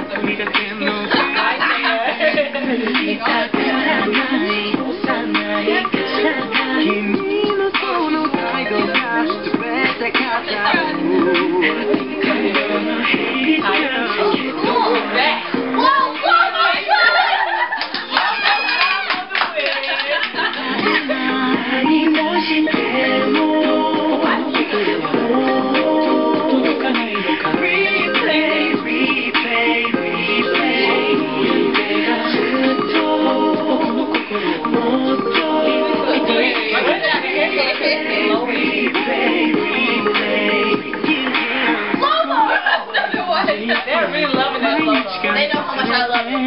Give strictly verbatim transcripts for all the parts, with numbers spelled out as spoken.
They're really loving that logo. They know how much I love it.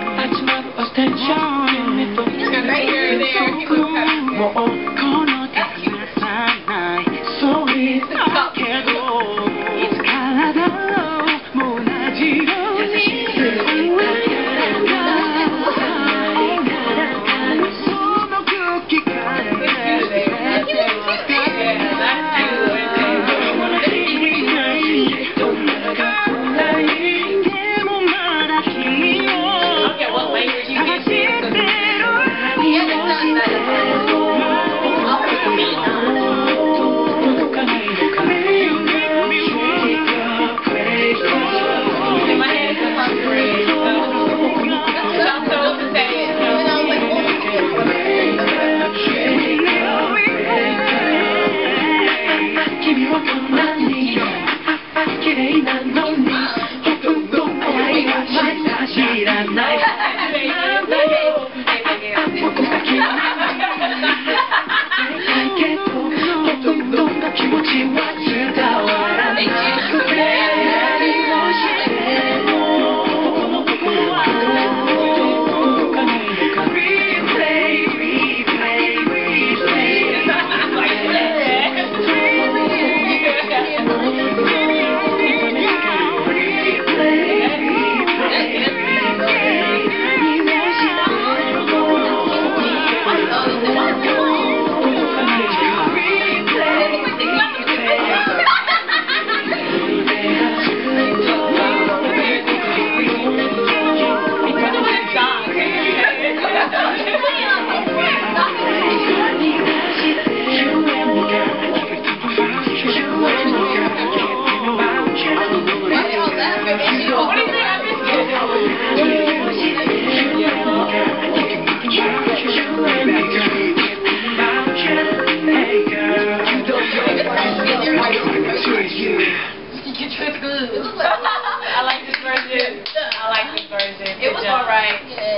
He's got great hair there. He looks kind of cool. That's cute. I like this version. I like this version. It was alright.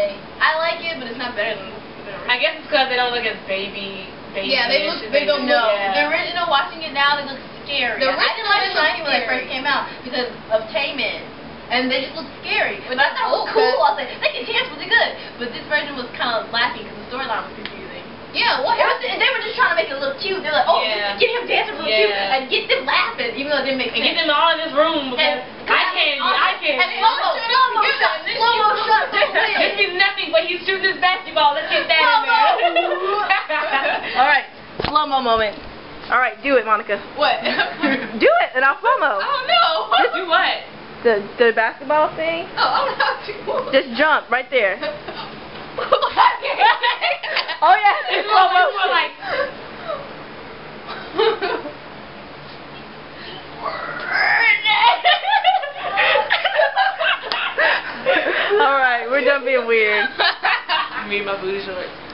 I like it, but it's not better than. I guess it's because they don't look as baby. baby yeah, they look. They don't know. Yeah. The original, watching it now, they look scary. The I didn't like SHINee when they first came out because of Taemin, and they just look scary. But I thought it was cool. I was like, they can dance really good. But this version was kind of lacking because the storyline was confusing. Yeah, what? It was, they were just trying to make it look cute. They're like, oh, yeah. get him dancing real yeah. cute and get them laughing, even though it didn't make sense. And get them all in this room because and, I can't. I can't. And slow-mo, slow-mo shot, slow-mo shot. This is nothing but he's shooting his basketball. Let's get that in there. All right, slow-mo moment. All right, do it, Monica. What? Do it, and I'll slow-mo. Oh no! Do what? The the basketball thing. Oh, I don't know how to. Just jump right there. Oh yeah, it's slow motion. Like. All right, we're done being weird. Me and my booty shorts.